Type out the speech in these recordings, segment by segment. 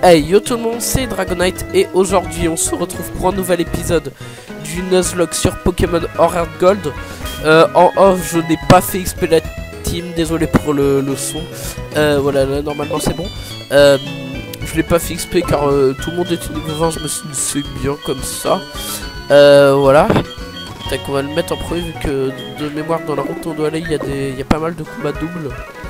Hey yo tout le monde, c'est Dragonite et aujourd'hui on se retrouve pour un nouvel épisode du Nuzlocke sur Pokémon Or and Gold. En off, je n'ai pas fait XP la team, désolé pour le son. Voilà, là normalement c'est bon. Je l'ai pas fait XP car tout le monde est niveau 20, je me suis dit c'est bien comme ça. Voilà. Tac, on va le mettre en premier vu que de mémoire dans la route on doit aller, il y a pas mal de combats doubles.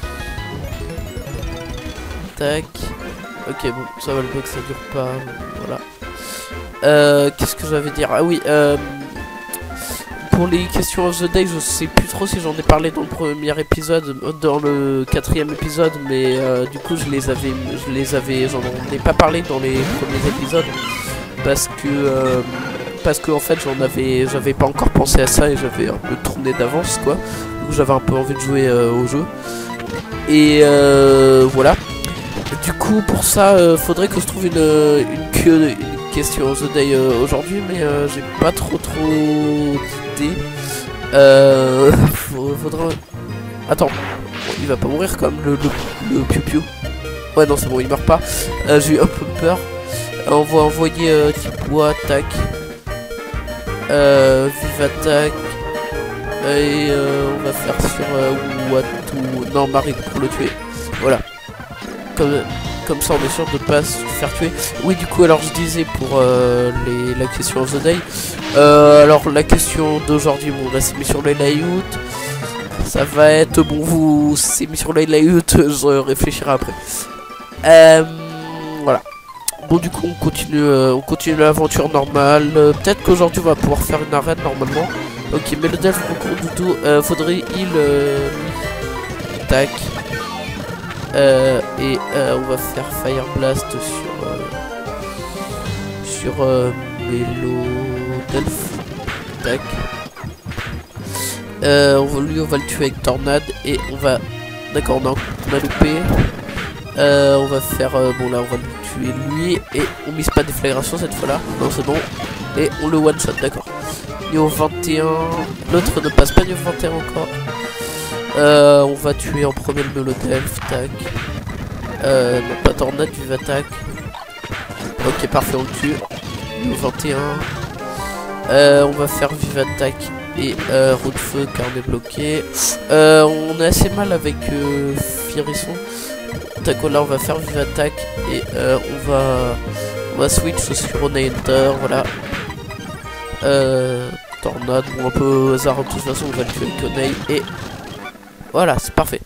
Tac. Ok, bon, ça va le bug, ça dure pas. Voilà. Qu'est-ce que j'avais dire? Ah oui, pour les questions of the day, je sais plus trop si j'en ai parlé dans le premier épisode, dans le 4e épisode, mais du coup, j'en ai pas parlé dans les premiers épisodes parce que en fait, j'avais pas encore pensé à ça et j'avais un peu tourné d'avance, quoi. Donc j'avais un peu envie de jouer au jeu. Et voilà. Du coup, pour ça, faudrait que je trouve une question of the day aujourd'hui, mais j'ai pas trop d'idées. Faudra... Attends, bon, il va pas mourir comme le piou-piou. Ouais, non, c'est bon, il meurt pas. J'ai eu un peu peur. On va envoyer type bois, tac. Vive attaque. Et on va faire sur Watu. Non, Marie pour le tuer. Voilà. Comme ça on est sûr de pas se faire tuer. Oui, du coup, alors je disais pour la question of the day. Alors la question d'aujourd'hui, bon là c'est mis sur les layouts. Ça va être bon, c'est mis sur les layouts, je réfléchirai après. Voilà. Bon, du coup on continue l'aventure normale. Peut-être qu'aujourd'hui on va pouvoir faire une arène normalement. Ok, mais le delph recours du tout. Faudrait il tac. Et on va faire Fire Blast sur Mélo Delph. Tac. On va le tuer avec Tornade et on va... D'accord, on a loupé. On va faire... bon là on va le tuer lui et on mise pas déflagration cette fois là. Non, c'est bon. Et on le one shot, d'accord. Niveau 21. L'autre ne passe pas niveau 21 encore. On va tuer en premier le Melodelph, tac. Non, pas Tornade, vive attaque. Ok, parfait, on le tue. Niveau 21. On va faire vive attaque et roue de feu car on est bloqué. On est assez mal avec Firisson. Tac, là on va faire vive attaque et on va switch sur Onator, voilà. Tornade, bon un peu au hasard, de toute façon on va le tuer avec Onei et... Voilà, c'est parfait.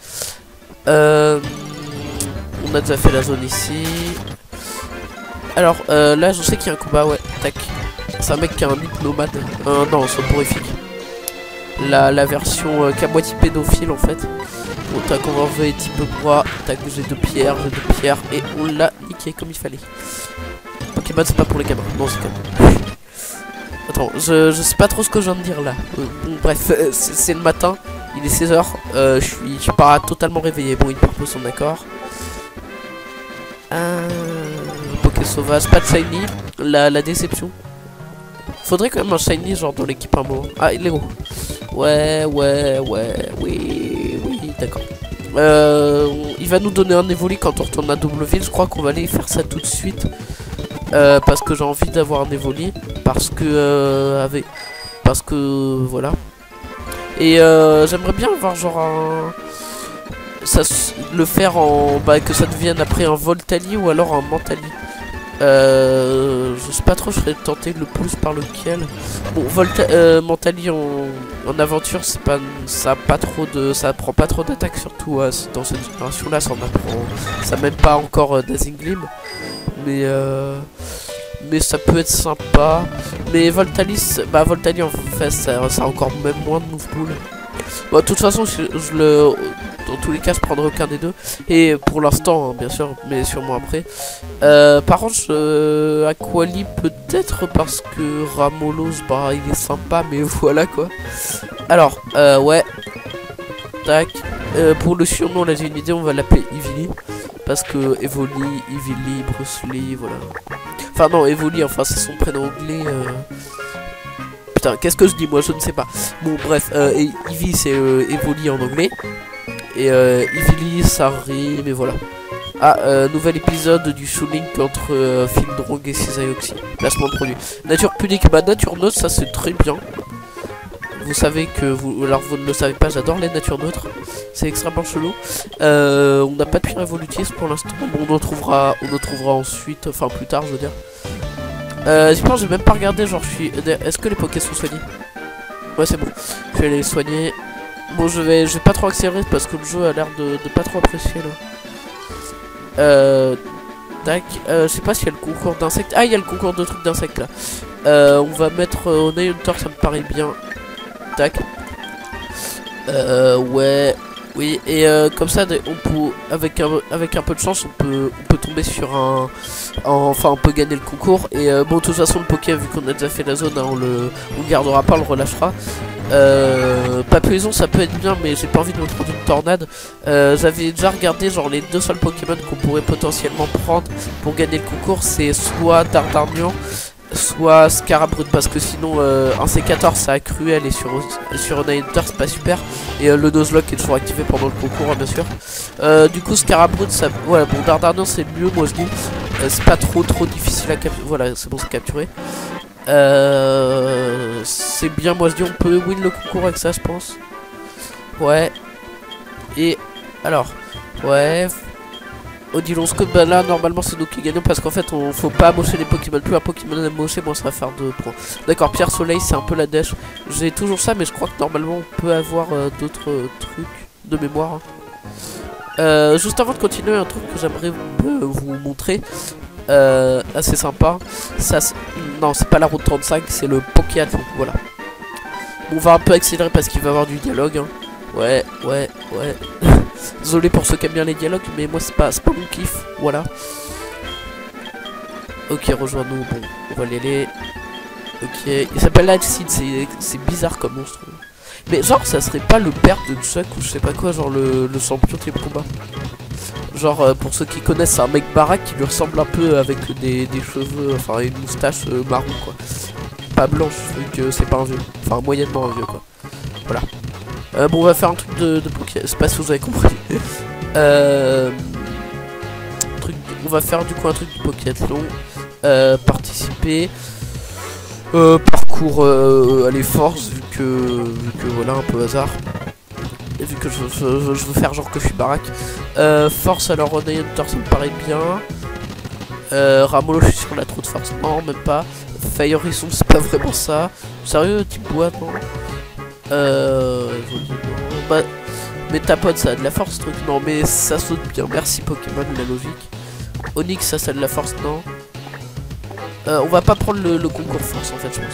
On a déjà fait la zone ici. Alors, là, je sais qu'il y a un combat, ouais, tac. C'est un mec qui a un hypnomade. Non, c'est soporifique. La version qu'à moitié pédophile, en fait. Bon, tac, on va envoyer type bois. Tac, j'ai deux pierres. Et on l'a niqué comme il fallait. Pokémon, c'est pas pour les gamins. Non, c'est quand même. Attends, je sais pas trop ce que je viens de dire, là. Bon, bref, c'est le matin. Il est 16h, je suis pas totalement réveillé. Bon, il propose son accord. Poké sauvage, pas de shiny. La déception. Faudrait quand même un shiny genre dans l'équipe un mot. Ah, il est beau. Ouais, oui, d'accord. Il va nous donner un évoli quand on retourne à Doubleville. Je crois qu'on va aller faire ça tout de suite. Parce que j'ai envie d'avoir un évoli. Parce que voilà. Et j'aimerais bien avoir genre le faire en... que ça devienne après un Voltali ou alors un Mentali. Je sais pas trop, je serais tenté le plus par lequel. Bon, Mentali en aventure, c'est pas... ça prend pas trop d'attaque, surtout dans cette génération là, ça même pas encore Dazzling. Mais ça peut être sympa. Mais Voltali en fait ça a encore même moins de move pool. Bon, de toute façon dans tous les cas je prendrai aucun des deux. Et pour l'instant hein, bien sûr, mais sûrement après. Par contre Aquali peut-être parce que Ramolos il est sympa, mais voilà quoi. Alors ouais. Tac. Pour le surnom là j'ai une idée, on va l'appeler Evili. Parce que Evoli, Evili, Bruce Lee, voilà. Enfin non, Evoli, enfin c'est son prénom anglais. Putain, qu'est-ce que je dis moi, je ne sais pas. Bon bref, Eevee c'est Evoli en anglais. Et Evili ça rime, mais voilà. Ah, nouvel épisode du Shoelink entre Film Drogue et Cisaioxy. Placement de produit. Nature pudique, bah nature neutre, ça c'est très bien. Vous savez que vous, alors vous ne le savez pas, j'adore les natures neutres. C'est extrêmement chelou. On n'a pas de pierre évolutive pour l'instant. Bon, on en trouvera ensuite, enfin plus tard, je veux dire. Je pense que j'ai même pas regardé, genre je suis. Est-ce que les Pokés sont soignés? Ouais, c'est bon. Je vais les soigner. Bon, je vais pas trop accélérer parce que le jeu a l'air de pas trop apprécier là. Tac. Je sais pas s'il y a le concours d'insectes. Ah, il y a le concours de trucs d'insectes là. On va mettre Honey Hunter, ça me paraît bien. Tac. Ouais. Oui, et comme ça, on peut, avec un peu de chance, on peut tomber sur enfin, on peut gagner le concours. Et bon, de toute façon, le Poké, vu qu'on a déjà fait la zone, hein, on le gardera pas, on le relâchera. Papillon, ça peut être bien, mais j'ai pas envie de me prendre une tornade. J'avais déjà regardé, genre, les deux seuls Pokémon qu'on pourrait potentiellement prendre pour gagner le concours, c'est soit Dardarnian, soit Scarabrute, parce que sinon un C14 ça a cruel et sur Honey Hunter c'est pas super, et le Nuzlocke est toujours activé pendant le concours, hein, bien sûr. Du coup Scarabrute, ça, ouais, bon, Dardarnian c'est mieux, moi je dis. C'est pas trop difficile à capturer. Voilà, c'est bon, c'est capturé. C'est bien, moi je dis, on peut win le concours avec ça, je pense. Ouais. Et alors, ouais. Odilonscope, bah là normalement c'est nous qui gagnons parce qu'en fait on faut pas amocher les Pokémon. Plus un Pokémon amoché, bon ça va faire 2 points. D'accord, Pierre Soleil c'est un peu la dèche. J'ai toujours ça, mais je crois que normalement on peut avoir d'autres trucs de mémoire. Juste avant de continuer, un truc que j'aimerais vous montrer, assez sympa. Ça, non, c'est pas la route 35, c'est le Pokéathlon. Voilà. Bon, on va un peu accélérer parce qu'il va y avoir du dialogue. Hein. Ouais. Désolé pour ceux qui aiment bien les dialogues, mais moi c'est pas mon kiff, voilà. Ok, rejoins-nous, bon, on va y aller. Ok, il s'appelle Alcide, c'est bizarre comme monstre. Mais genre, ça serait pas le père de Chuck ou je sais pas quoi, genre le champion de combat. Genre, pour ceux qui connaissent, c'est un mec baraque qui lui ressemble un peu avec des cheveux, enfin une moustache marron quoi. Pas blanche, vu que c'est pas un vieux, enfin moyennement un vieux quoi. Voilà. Bon, on va faire un truc de Poké. C'est pas si vous avez compris. On va faire du coup un truc de Pokéathlon. Participer. Parcours allez, force, vu que voilà, un peu hasard. Et vu que je veux faire genre que je suis baraque. Force, alors Honey Hunter, ça me paraît bien. Ramolo, je suis sur la trou de force. Non, même pas. Fire Risson, c'est pas vraiment ça. Sérieux, type boîte, non? Bah, mais ta pote ça a de la force truc, non mais ça saute bien, merci Pokémon, la logique. Onyx ça a de la force, non. On va pas prendre le concours force en fait, je pense.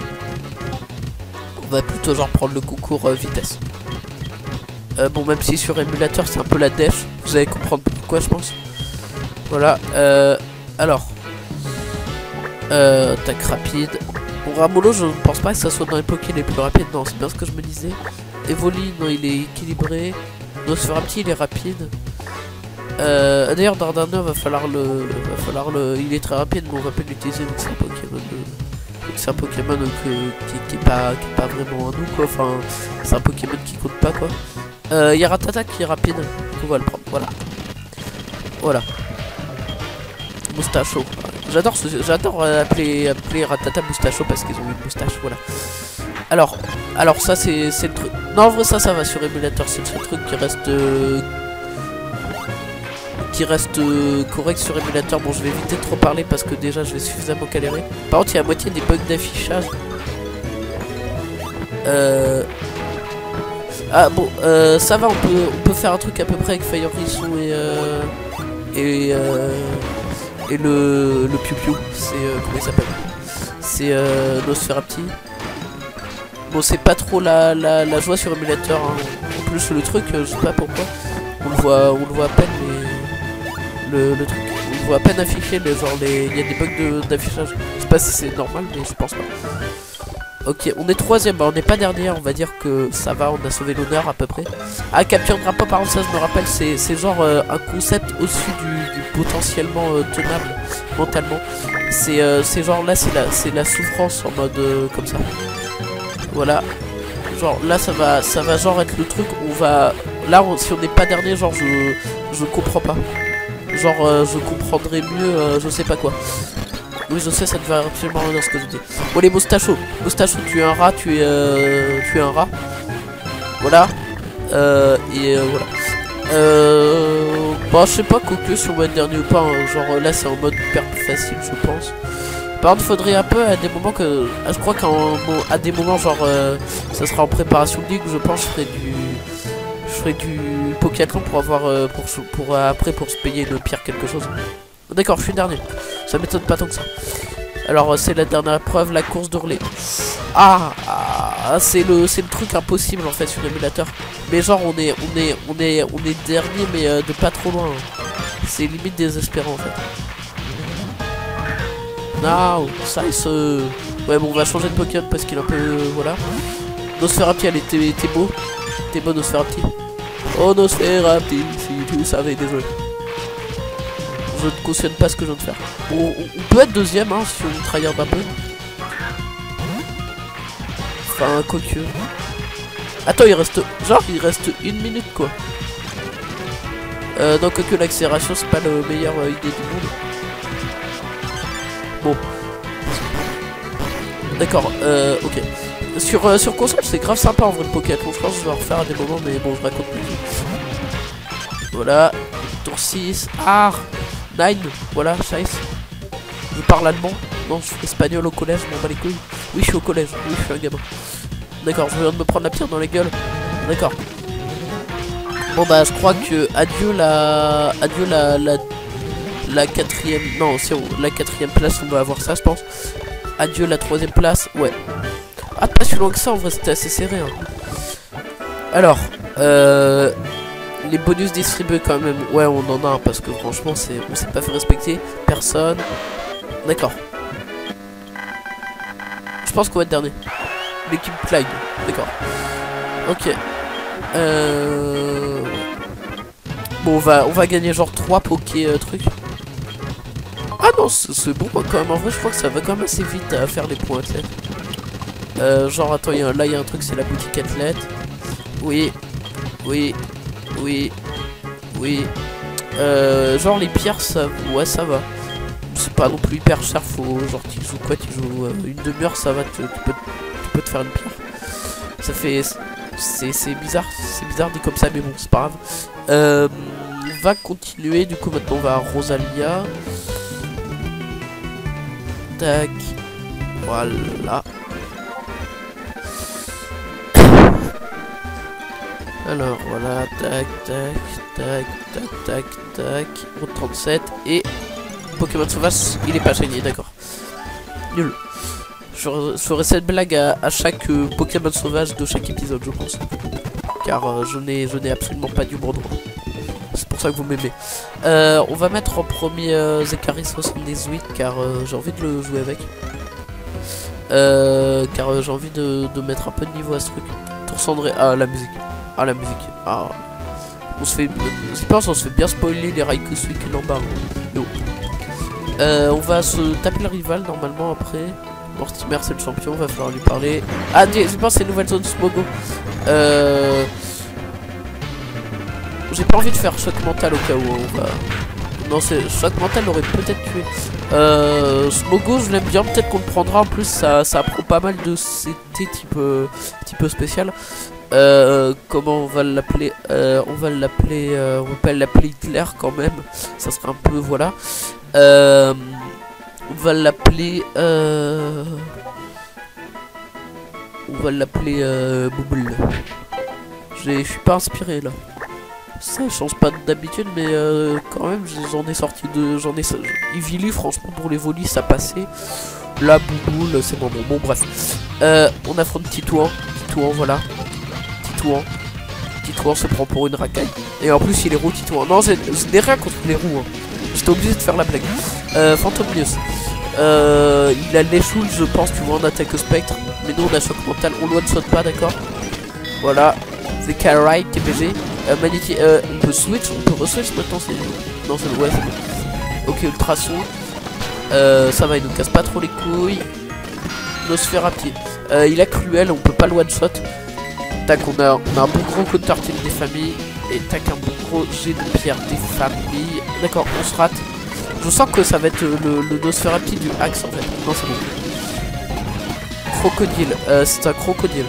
On va plutôt genre prendre le concours vitesse. Bon, même si sur émulateur c'est un peu la def, vous allez comprendre pourquoi je pense. Voilà, alors tac, rapide. Bon, Ramolo, je ne pense pas que ça soit dans les Poké les plus rapides. Non, c'est bien ce que je me disais. Evoli, non, il est équilibré. Nosferapti, il est rapide. D'ailleurs, Dardarnian, va falloir le. Il est très rapide, mais on va pas l'utiliser. Donc, c'est un Pokémon. C'est un Pokémon qui est pas vraiment un nous, quoi. Enfin, c'est un Pokémon qui compte pas, quoi. Il y a Ratata qui est rapide. On va le prendre. Voilà. Moustacho. J'adore appeler Ratata Moustacho parce qu'ils ont une moustache, voilà. Alors ça c'est le truc. Non, en vrai ça va sur émulateur, c'est le seul truc qui reste correct sur émulateur. Bon, je vais éviter de trop parler parce que déjà je vais suffisamment galérer. Par contre, il y a à moitié des bugs d'affichage. Ah bon, ça va, on peut faire un truc à peu près avec Fire Risson et le Piu Piu, c'est comment il s'appelle? C'est Nosferapti. Bon, c'est pas trop la joie sur émulateur. Hein. En plus, le truc, je sais pas pourquoi, on le voit à peine, mais le truc, on le voit à peine affiché, mais genre il y a des bugs d'affichage. Je sais pas si c'est normal, mais je pense pas. Ok, on est troisième, bah on n'est pas dernier, on va dire que ça va, on a sauvé l'honneur à peu près. Ah, capture de drapeau, par exemple, ça je me rappelle, c'est genre un concept au-dessus du potentiellement tenable mentalement. C'est genre là, c'est la souffrance en mode comme ça. Voilà. Genre là, ça va genre être le truc, on va... Là, si on n'est pas dernier, genre je comprends pas. genre je comprendrais mieux je sais pas quoi. Oui je sais, ça ne veut absolument rien dans ce que je dis. Bon les Moustacho, tu es un rat, tu es un rat. Voilà. Voilà. Bah je sais pas que si on va être dernier ou pas, hein. Genre là c'est en mode perte facile je pense. Par contre faudrait un peu à des moments que... je crois qu'à des moments genre ça sera en préparation de ligue, je pense je ferai du Pokéathlon pour avoir après pour se payer une pierre quelque chose. D'accord, je suis dernier. Ça m'étonne pas tant que ça. Alors c'est la dernière épreuve, la course de relais. C'est le truc impossible en fait sur l'émulateur. Mais genre on est dernier mais de pas trop loin. C'est limite désespérant en fait. Non, ça il se... Ouais bon on va changer de Pokémon parce qu'il est un peu... voilà. Nosferapti, elle était beau. T'es beau Nosferapti. Oh Nosferapti, si tu savais, désolé. Je ne cautionne pas ce que je viens de faire. On peut être deuxième hein, si on tryhard un peu. Enfin, quoique. Attends, il reste une minute quoi. Donc quoique l'accélération c'est pas la meilleure idée du monde. Bon. D'accord, ok. Sur console c'est grave sympa en vrai le Pokéathlon. Je pense que je vais en refaire à des moments mais bon je raconte plus. Voilà. Tour 6. 9, voilà, 6. Je parle allemand. Non, je suis espagnol au collège, je m'en bats les couilles. Oui, je suis au collège, oui, je suis un gamin. D'accord, je viens de me prendre la pierre dans la gueule. D'accord. Bon bah, je crois que adieu la quatrième. Non, c'est la quatrième place, on va avoir ça, je pense. Adieu la troisième place, ouais. Ah, pas si loin que ça, en vrai, c'était assez serré. Hein. Alors, les bonus distribués quand même, ouais on en a un parce que franchement on s'est pas fait respecter, personne. D'accord. Je pense qu'on va être dernier. L'équipe Clyde, d'accord. Ok. Bon on va gagner genre 3 Poké trucs. Ah non c'est bon quand même, en vrai je crois que ça va quand même assez vite à faire les points athlètes. Genre attends, là il y a un truc, c'est la boutique athlète. Oui. Genre les pierres ça... ouais ça va. C'est pas non plus hyper cher, faut genre tu joues quoi, tu joues une demi-heure ça va, tu peux te faire une pierre. Ça fait... c'est bizarre dit comme ça mais bon c'est pas grave. On va continuer, du coup maintenant on va à Rosalia. Tac. Voilà. Alors voilà, tac, route 37 et Pokémon sauvage, il est pas shiny, d'accord. Nul. Je ferai cette blague à chaque Pokémon sauvage de chaque épisode, je pense. Car je n'ai absolument pas d'humour droit. C'est pour ça que vous m'aimez. On va mettre en premier Zekari 78 car j'ai envie de le jouer avec. Car j'ai envie de mettre un peu de niveau à ce truc. Tour cendré. Ah la musique. On se fait... je pense on se fait bien spoiler les Raikou Suicune en bas. On va se taper le rival normalement après. Mortimer c'est le champion, va falloir lui parler. Ah je pense c'est une nouvelle zone Smogo. J'ai pas envie de faire choc mental au cas où on va... Non c'est choc mental l'aurait peut-être tué. Smogo je l'aime bien, peut-être qu'on le prendra en plus, ça apprend pas mal de CT type spécial. Comment on va l'appeler, on va pas l'appeler Hitler quand même, ça serait un peu voilà. On va l'appeler Bouboule. Je suis pas inspiré là. Ça change pas d'habitude mais quand même j'en ai sorti de... Ivili franchement pour les volis ça passait. La Bouboule c'est bon, bref. On affronte Titouan, voilà. Titouan se prend pour une racaille. Et en plus il est roux Titouan. Non je n'ai rien contre les roux hein. J'étais obligé de faire la blague. Fantomius. Il a les shoots je pense, tu vois, en attaque au spectre. Mais nous on a choc mental, on one shot pas, d'accord. Voilà. Zekarai, TPG. Magnéti, on peut switch, on peut re-switch maintenant, c'est... Non c'est... ouais c'est bon. Ok, ultrason. Ça va, il nous casse pas trop les couilles. Nosferapti. Il a cruel, on peut pas le one shot. Tac, on a un bon gros counter team des familles. Et tac, un bon gros jet de pierre des familles. D'accord, on se rate. Je sens que ça va être le Nosferatu du axe en fait. Non, c'est bon. Crocodile, c'est un crocodile.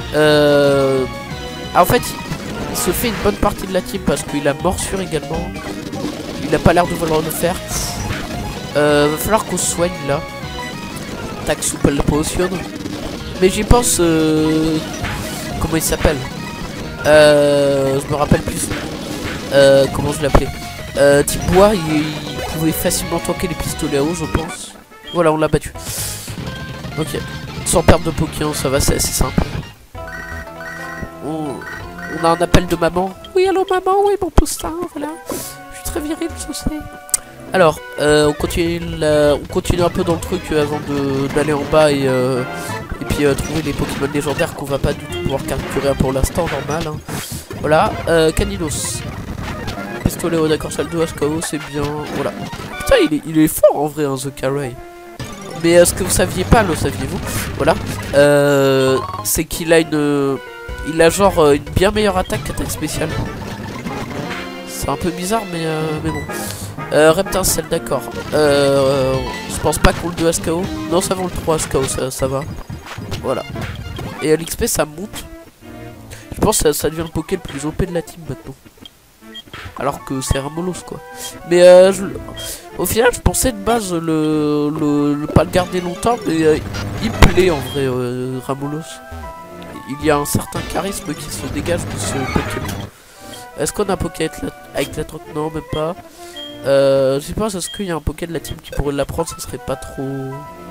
En fait, il se fait une bonne partie de la team parce qu'il a morsure également. Il a pas l'air de vouloir le faire. Va falloir qu'on se soigne là. Tac, souple potion. Mais j'y pense. Comment il s'appelle? Je me rappelle plus. Comment je l'appelais? Tibois, il pouvait facilement tanker les pistolets à eau, je pense. Voilà, on l'a battu. Ok. Sans perdre de Pokémon, ça va, c'est assez simple. On a un appel de maman. Oui, allô maman, oui mon poussin, voilà. Je suis très viril, je sais. Alors, on continue un peu dans le truc avant d'aller en bas et puis trouver les Pokémon légendaires qu'on va pas du tout pouvoir capturer pour l'instant, normal. Hein. Voilà, Caninos. Pistolet, d'accord, salle 2 HKO, c'est bien. Voilà. Putain, il est fort en vrai, hein, The Carray. Mais ce que vous saviez pas, le saviez-vous? Voilà. C'est qu'il a il a genre une bien meilleure attaque qu'attaque spéciale. C'est un peu bizarre, mais bon. Reptincelle, d'accord. Je pense pas qu'on le 2 HKO. Non, ça va le 3 HKO, ça va. Voilà. Et l'XP, ça monte. Je pense que ça devient le Poké le plus OP de la team maintenant. Alors que c'est Ramolos quoi. Mais au final je pensais de base pas le garder longtemps. Mais il plaît en vrai Ramolos. Il y a un certain charisme qui se dégage de ce Pokémon. Est-ce qu'on a un Poké avec la trotte? Non, même pas. Je pense, est-ce qu'il y a un Poké de la team qui pourrait l'apprendre? Ça serait pas trop...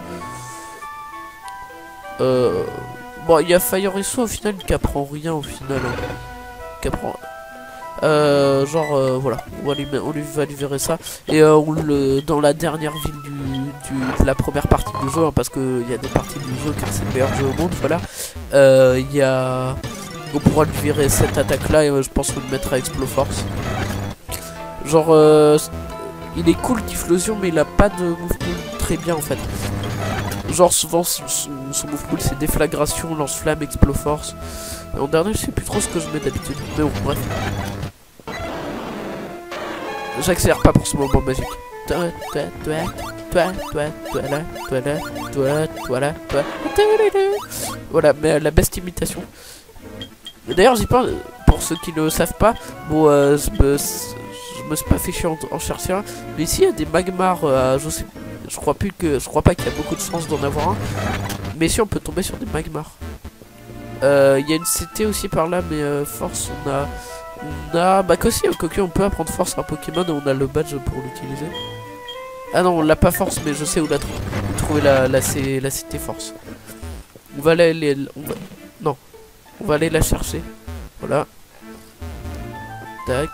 Bon, il y a Fire et Soul au final qui apprend rien au final. Hein. Qui apprend... voilà, on va lui verrer ça. Et dans la dernière ville de la première partie du jeu, hein, parce qu'il y a des parties du jeu car c'est le meilleur jeu au monde, voilà. On pourra lui virer cette attaque là et je pense qu'on le mettra à Exploforce. Genre, il est cool Typhlosion, mais il a pas de move pool très bien en fait. Genre souvent son move pool c'est déflagration, lance-flamme, Exploforce. Et en dernier je sais plus trop ce que je mets d'habitude. Mais bon, bref. J'accélère pas pour ce moment magique. Voilà, mais la best imitation. D'ailleurs, j'y pense, pour ceux qui ne le savent pas, bon, je me suis pas fait chier en chercher un, mais ici il y a des magmars, je crois pas qu'il y a beaucoup de chance d'en avoir un, mais ici on peut tomber sur des magmars. Il y a une CT aussi par là, mais force, bah qu'aussi, on peut apprendre force à un Pokémon et on a le badge pour l'utiliser. Ah non, on l'a pas force, mais je sais où trouver la CT force. On va aller, on va aller la chercher. Voilà. Tac.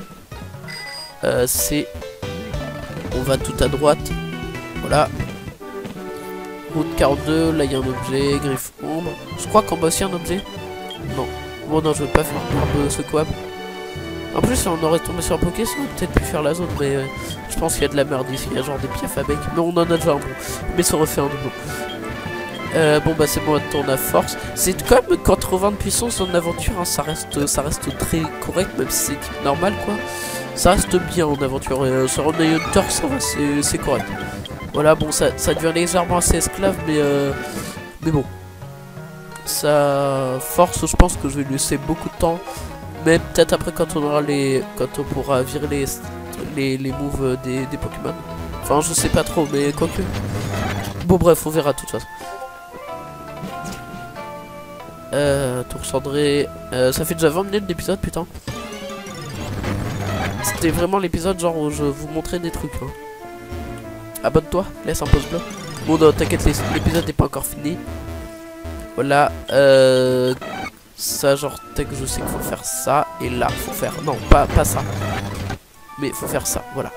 On va tout à droite. Voilà. Route 42, là il y a un objet, griffe ombre. Je crois qu'on va aussi un objet. Non. Bon non, je veux pas faire de ce coab. En plus, si on aurait tombé sur un Poké, ça aurait peut-être pu faire la zone, mais je pense qu'il y a de la merde ici. Il y a genre des piafs à bec. Mais on en a déjà un bon. Mais ça aurait fait un doublon. Bon bah c'est bon, on a force. C'est quand même 80 de puissance en aventure, hein, ça reste très correct, même si c'est type normal quoi. Ça reste bien en aventure. Sur Runner Hunter, ça va, c'est correct. Voilà, bon ça devient légèrement assez esclave, mais bon. Ça force, je pense que je vais lui laisser beaucoup de temps. Mais peut-être après quand on pourra virer les moves des Pokémon. Enfin je sais pas trop, mais quoique. Bon bref, on verra de toute façon. Tour cendré. Ça fait déjà 20 minutes d'épisode, putain. C'était vraiment l'épisode genre où je vous montrais des trucs. Hein. Abonne-toi, laisse un pouce bleu. Bon, non, t'inquiète, l'épisode n'est pas encore fini. Voilà. Ça, genre, que je sais qu'il faut faire ça. Et là, faut faire. Non, pas ça. Mais faut faire ça, voilà.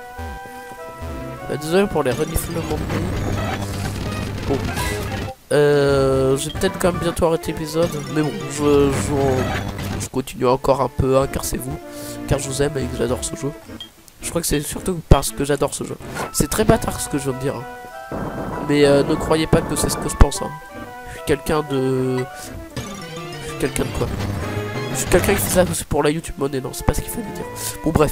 Désolé pour les reniflements de nez. Bon. Je vais peut-être quand même bientôt arrêter l'épisode. Mais bon, je continue encore un peu, hein, car c'est vous. Car je vous aime et que j'adore ce jeu. Je crois que c'est surtout parce que j'adore ce jeu. C'est très bâtard ce que je viens de dire. Hein. Mais ne croyez pas que c'est ce que je pense. Hein. Je suis quelqu'un de... Je suis quelqu'un de quoi? Je suis quelqu'un qui fait ça pour la YouTube monnaie, non, c'est pas ce qu'il fallait dire. Bon, bref.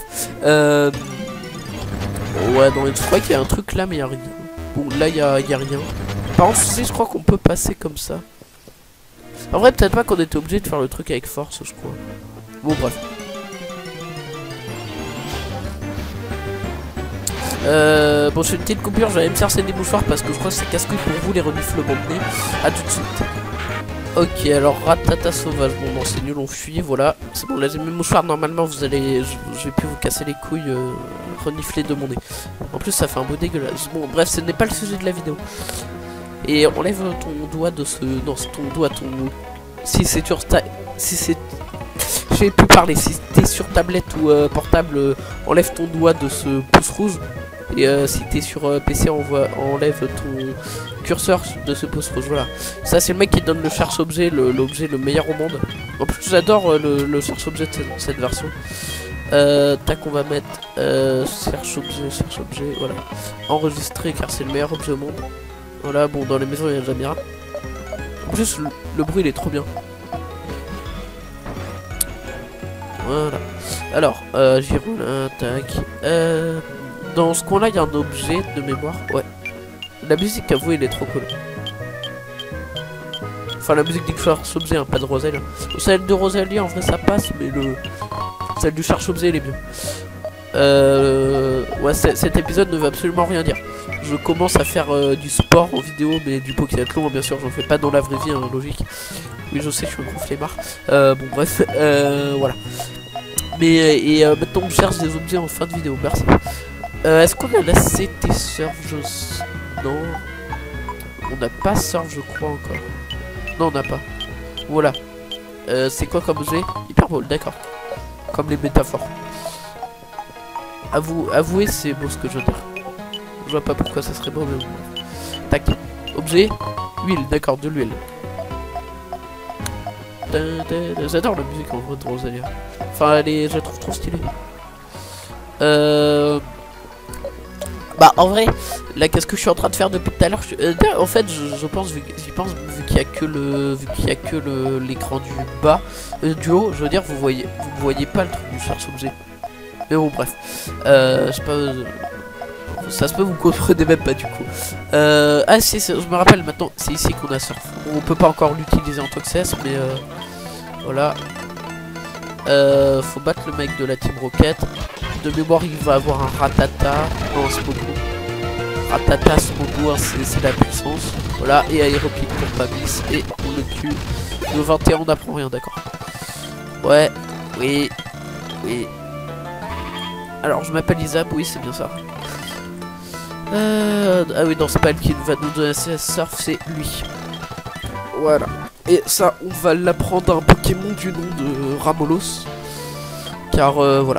Ouais, non, je crois qu'il y a un truc là, mais il y a rien. Bon, là, il y a rien. Par contre, je crois qu'on peut passer comme ça. En vrai, peut-être pas qu'on était obligé de faire le truc avec force, je crois. Bon, bref. Bon, je fais une petite coupure, j'allais me chercher des mouchoirs parce que je crois que c'est casse-couille pour vous les reniflements de nez. A tout de suite. Ok, alors ratata sauvage, bon non c'est nul, on fuit, voilà. C'est bon, là j'ai mes mouchoirs, normalement vous allez... Je vais plus vous casser les couilles, renifler de mon nez. En plus ça fait un beau dégueulasse. Bon bref, ce n'est pas le sujet de la vidéo. Et enlève ton doigt de ce... Non, ton doigt, ton... Si c'est sur ta... Si c'est... Je vais plus parler, si t'es sur tablette ou portable, enlève ton doigt de ce pouce rouge. Et si t'es sur PC, enlève ton curseur de ce pouce rouge, voilà. Ça c'est le mec qui donne le cherche-objet, l'objet le meilleur au monde. En plus j'adore le cherche-objet de cette version. Tac, on va mettre cherche-objet, voilà. Enregistrer car c'est le meilleur objet au monde. Voilà, bon dans les maisons il y a jamais rien. En plus le bruit il est trop bien. Voilà. Alors, j'y roule un tac. Dans ce coin là, il y a un objet de mémoire. Ouais. La musique, à vous, elle est trop cool. Enfin, la musique du cherche-objet, hein, pas de Rosalie. Celle de Rosalie, en vrai, ça passe, mais celle du cherche-objet, elle est bien. Ouais, cet épisode ne veut absolument rien dire. Je commence à faire du sport en vidéo, mais du Pokéathlon, bien sûr, j'en fais pas dans la vraie vie, hein, logique. Oui, je sais, je suis un gros flemmard. Bon, bref, voilà. Mais, maintenant, on cherche des objets en fin de vidéo, merci. Est-ce qu'on a la CT Surf? Non. On n'a pas Surf, je crois, encore. Non, on n'a pas. Voilà. C'est quoi comme objet? Hyperbole, d'accord. Comme les métaphores. Avouez, c'est beau ce que je veux dire. Je vois pas pourquoi ça serait beau, mais bon. Tac. Objet. Huile, d'accord, de l'huile. J'adore la musique en vrai de Rosalia. Enfin, je la trouve trop stylée. Bah, en vrai, là, qu'est-ce que je suis en train de faire depuis tout à l'heure? En fait, je pense, vu qu'il y a que l'écran du bas, du haut, je veux dire, vous voyez pas le truc du cherche-objet. Mais bon, bref. Je sais pas. Ça se peut, vous comprenez même pas du coup. Ah si, je me rappelle maintenant, c'est ici qu'on a surf. On peut pas encore l'utiliser en tant que CS, mais voilà. Faut battre le mec de la Team Rocket. De mémoire, il va avoir un Ratata. Non, Smogo. Ratata, Smogo, hein, c'est la puissance. Voilà, et Aéropic pour Pablis. Et on le tue. Le 21, on n'apprend rien, d'accord. Ouais, oui. Alors, je m'appelle Isab, oui, c'est bien ça. Ah oui, non, c'est pas elle qui va nous donner CS Surf, c'est lui. Voilà. Et ça, on va l'apprendre à un Pokémon du nom de Ramolos. Car, voilà.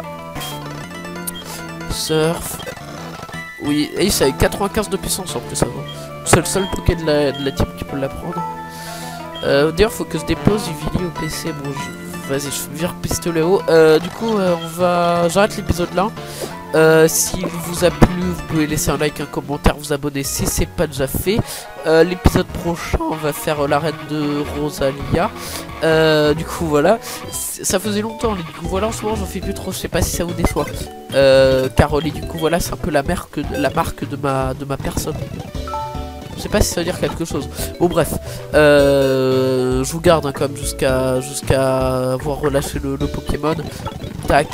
Surf. Oui, et ça a 95 de puissance en plus, ça va. C'est le seul Poké de la team qui peut l'apprendre. D'ailleurs, faut que je dépose Ivili au PC. Bon, vas-y, je vire pistolet haut. Du coup, j'arrête l'épisode là. S'il vous a plu, vous pouvez laisser un like, un commentaire, vous abonner si c'est pas déjà fait. L'épisode prochain, on va faire la reine de Rosalia. Du coup, voilà. Ça faisait longtemps, du coup, voilà, en ce moment, j'en fais plus trop. Je sais pas si ça vous déçoit. Caroli, du coup, voilà, c'est un peu la marque de ma personne. Je sais pas si ça veut dire quelque chose. Bon, bref. Je vous garde hein, quand même jusqu'à avoir relâché le Pokémon. Tac.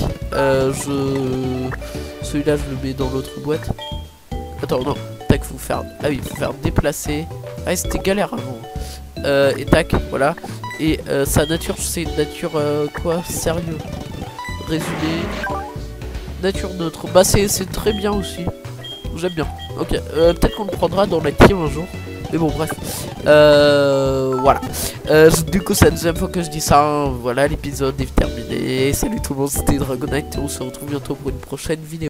Celui-là, je le mets dans l'autre boîte. Attends, non. Tac, faut faire... Ah oui, faut faire déplacer. Ah, c'était galère avant. Et tac, voilà. Et sa nature, c'est une nature... quoi? Sérieux. Résumé. Nature neutre. Bah, c'est très bien aussi. J'aime bien. Ok, peut-être qu'on le prendra dans la team un jour. Mais bon, bref. Voilà. Du coup, c'est la deuxième fois que je dis ça. Hein. Voilà, l'épisode est terminé. Salut tout le monde, c'était Dragonite. Et on se retrouve bientôt pour une prochaine vidéo.